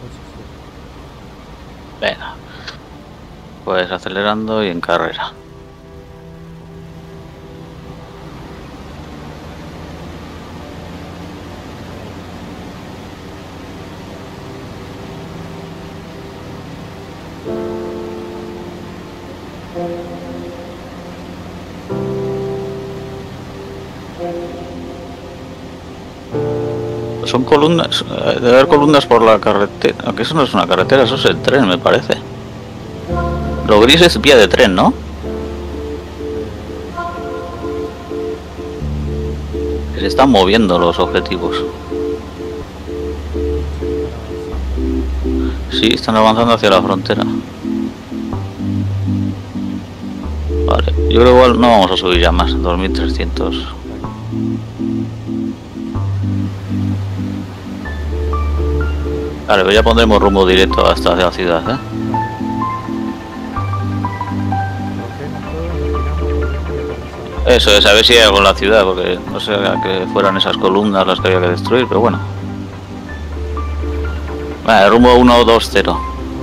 Venga. Pues acelerando y en carrera. Son columnas, debe haber columnas por la carretera, aunque eso no es una carretera, eso es el tren, me parece. Lo gris es vía de tren, ¿no? Se están moviendo los objetivos. Sí, están avanzando hacia la frontera. Vale, yo creo que igual no vamos a subir ya más, 2300. Vale, pero ya pondremos rumbo directo hasta la ciudad, ¿eh? Eso es, a ver si hay algo en la ciudad, porque no sé que fueran esas columnas las que había que destruir, pero bueno. Vale, rumbo 120.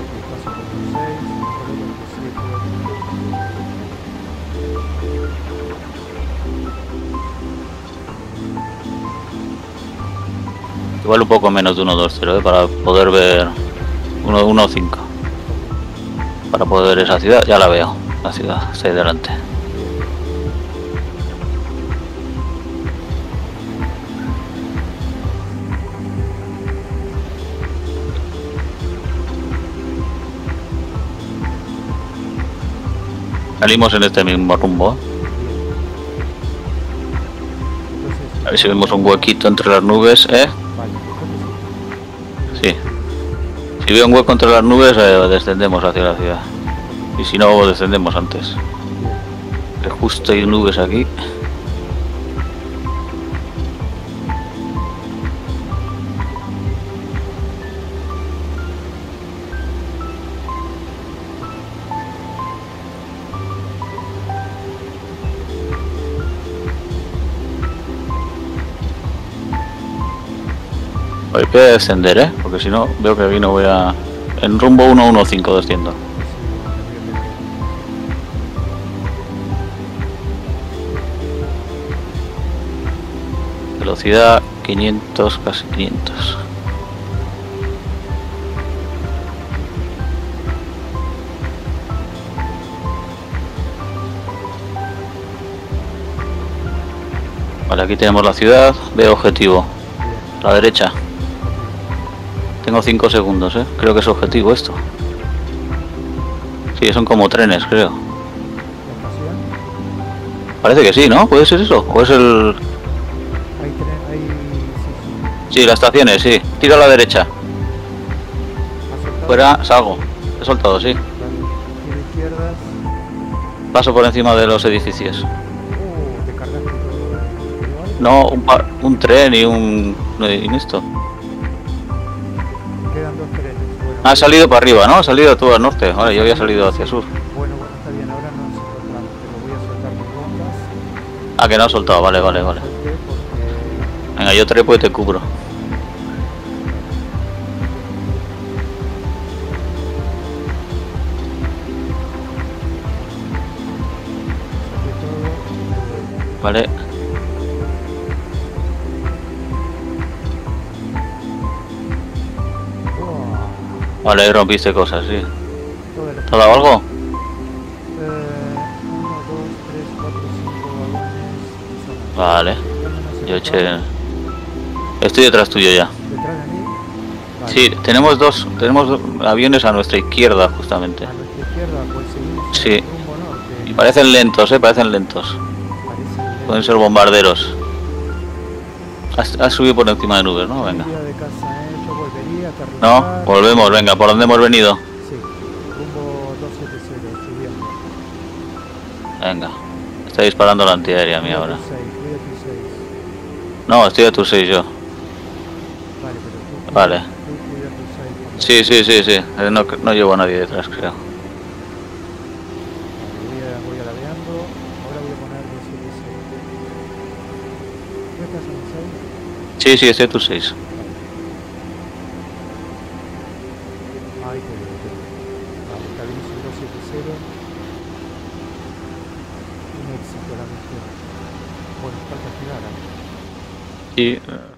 Igual un poco menos de 120, para poder ver 115. Para poder ver esa ciudad, ya la veo, la ciudad, está ahí delante. Salimos en este mismo rumbo. A ver si vemos un huequito entre las nubes, ¿eh? Sí. Si veo un hueco entre las nubes, descendemos hacia la ciudad. Y si no, descendemos antes. Que justo hay nubes aquí. Voy a descender, ¿eh? Porque si no, veo que aquí no voy a... En rumbo 115 desciendo. Velocidad 500, casi 500. Vale, aquí tenemos la ciudad. Veo objetivo. A la derecha. Tengo 5 segundos, ¿eh? Creo que es objetivo esto. Sí, son como trenes, creo. Parece que sí, ¿no? ¿Puede ser eso? ¿O es el...? Sí, las estaciones, sí. Tiro a la derecha. Fuera, salgo. He soltado, sí. Paso por encima de los edificios. No, un tren y un... ¿Y esto? Ha salido para arriba, ¿no? Ha salido todo al norte. Ahora yo había salido hacia sur. Bueno, está bien, ahora no nos encontramos, pero voy a soltar mis bombas. Ah, que no ha soltado, vale. Venga, yo trepo y te cubro. Vale. Vale, ahí rompiste cosas, sí. ¿Te ha dado algo? 1, 2, 3, 4, 5 vagones. Vale. Yo eché... Estoy detrás tuyo ya. ¿Detrás de mí? Vale. Sí, tenemos dos aviones a nuestra izquierda, justamente. A nuestra izquierda, pues seguimos Sí. en rumbo norte. Y parecen lentos, parecen lentos. Pueden ser bombarderos. Has subido por encima de nubes, ¿no? Venga. De casa, yo volvería a aterrizar. No, volvemos, venga, ¿por dónde hemos venido? Sí, rumbo 270, subiendo. Venga. Está disparando la antiaérea a mí ahora. Cuida tu 6. No, estoy a tu 6 yo. Vale, pero tú, Vale. tú cuida tu 6. Sí. No llevo a nadie detrás, creo. Voy alabeando. Ahora voy a poner 276. ¿Tú estás en el 6? Sí, estoy a tu 6. la misión. Bueno, falta ciudad ahora. Sí,